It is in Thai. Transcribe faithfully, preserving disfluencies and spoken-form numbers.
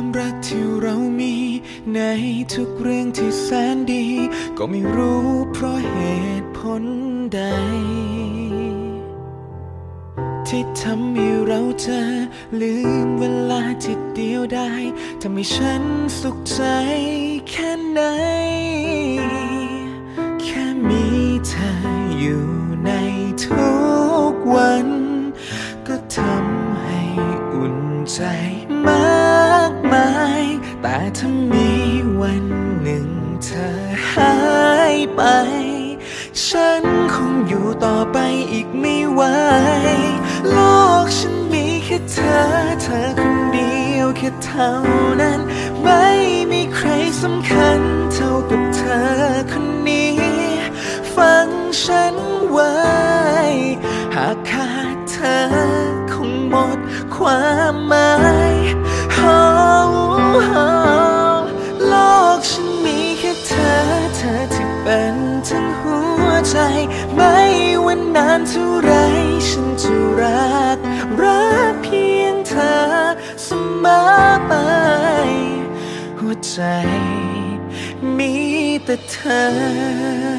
รักที่เรามีในทุกเรื่องที่แสนดีก็ไม่รู้เพราะเหตุผลใดที่ทำให้เราจะลืมเวลาที่เดียวดายทำให้ฉันสุขใจแค่ไหนแค่มีเธออยู่ในทุกวันก็ทำให้อุ่นใจมากมายแต่ถ้ามีวันหนึ่งเธอหายไปฉันคงอยู่ต่อไปอีกไม่ไหวโลกฉันมีแค่เธอเธอคนเดียวแค่เท่านั้นไม่มีใครสำคัญเท่ากับเธอคนนี้ฟังฉันไว้หากขาดเธอคงหมดความหมายโลกฉันมีแค่เธอเธอที่เป็นทั้งหัวใจไม่ว่านานเท่าไรฉันจะรักรักเพียงเธอเสมอไปหัวใจมีแต่เธอ